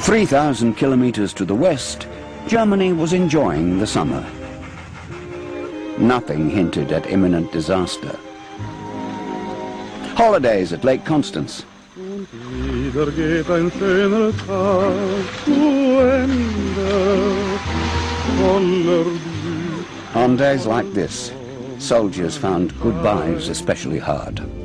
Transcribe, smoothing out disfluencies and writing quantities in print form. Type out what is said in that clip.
3,000 kilometers to the west, Germany was enjoying the summer. Nothing hinted at imminent disaster. Holidays at Lake Konstanz. On days like this, soldiers found goodbyes especially hard.